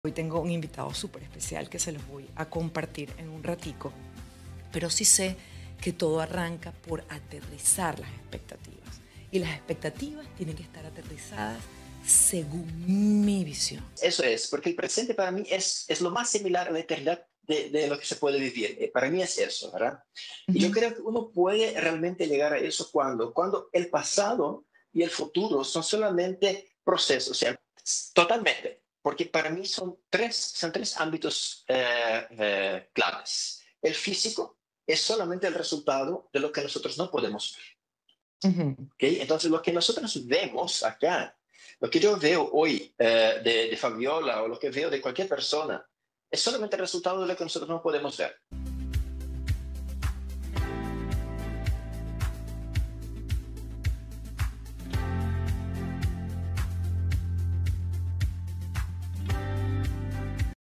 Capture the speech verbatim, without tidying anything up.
Hoy tengo un invitado súper especial que se los voy a compartir en un ratico, pero sí sé que todo arranca por aterrizar las expectativas. Y las expectativas tienen que estar aterrizadas según mi visión. Eso es, porque el presente para mí es, es lo más similar a la eternidad de, de lo que se puede vivir. Eh, para mí es eso, ¿verdad? Y yo Ujú, creo que uno puede realmente llegar a eso cuando, cuando el pasado y el futuro son solamente procesos, o sea, totalmente, porque para mí son tres, son tres ámbitos eh, eh, claves. El físico es solamente el resultado de lo que nosotros no podemos ver. ujú. ¿Okay? Entonces, lo que nosotros vemos acá, lo que yo veo hoy eh, de, de Fabiola o lo que veo de cualquier persona, es solamente el resultado de lo que nosotros no podemos ver.